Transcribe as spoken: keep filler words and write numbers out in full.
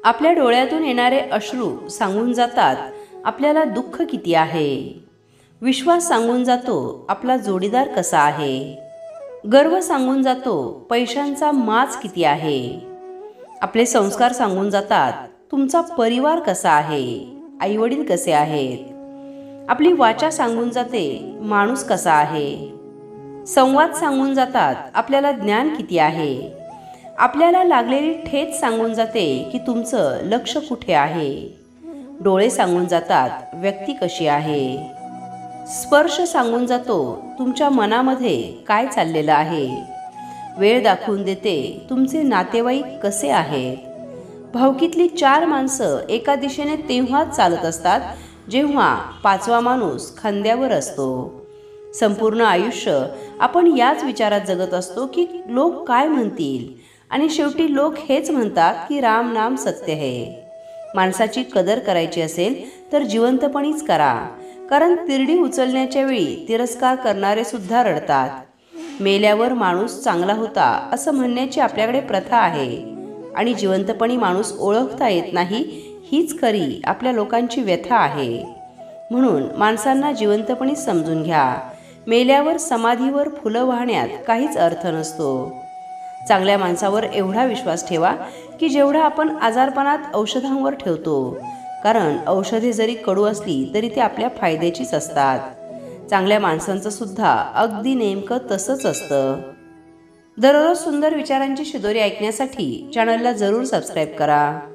आपल्या डोळ्यातून येणारे अश्रू सांगून जातात आपल्याला दुःख किती आहे. विश्वास सांगून जातो आपला जोडीदार कसा आहे. गर्व सांगून जातो पैशांचा माज किती आहे. आपले संस्कार सांगून जातात तुमचा परिवार कसा आहे, आई वडील कसे आहेत. आपली वाचा सांगून जाते माणूस कसा आहे. संवाद सांगून जातात आपल्याला ज्ञान किती आहे. आपल्याला लागलेली ठेच सांगून जाते की तुमचं लक्ष कुठे आहे. डोळे सांगून जातात व्यक्ती कशी आहे. स्पर्श सांगून जातो तुमच्या मनामध्ये काय चाललेलं आहे. वेळ दाखवून देते तुमचे नातेवाईक कसे आहेत. भावकीतली चार माणसं एका दिशेने तेव्हाच चालत असतात जेव्हा पाचवा माणूस खांद्यावर असतो. संपूर्ण आयुष्य आपण याच विचारात जगत असतो की लोक काय म्हणतील, आणि शेवटी लोक हेच म्हणतात की राम नाम सत्य है. माणसाची कदर करायची असेल तर जिवंतपणीच करा, कारण तिरडी उचलण्याच्या वेळी तिरस्कार करणारे सुद्धा रडतात. मेल्यावर माणूस चांगला होता असं म्हणण्याची आपल्याकडे प्रथा आहे, आणि जिवंतपणी माणूस ओळखता येत नाही हीच खरी आपल्या लोकांची व्यथा आहे. म्हणून माणसांना जिवंतपणी समजून घ्या. मेल्यावर समाधीवर फुलं वाहण्यात काहीच अर्थ नसतो. चांगल्या माणसावर एवढा विश्वास ठेवा की जेवढा आपण आजारपणात औषधांवर ठेवतो, कारण औषधे जरी कडू असली तरी ते आपल्या फायद्याचीच असतात. चांगल्या माणसांचं सुद्धा अगदी नेमकं तसंच असतं. दररोज सुंदर विचारांची शिदोरी ऐकण्यासाठी चॅनलला जरूर सबस्क्राईब करा.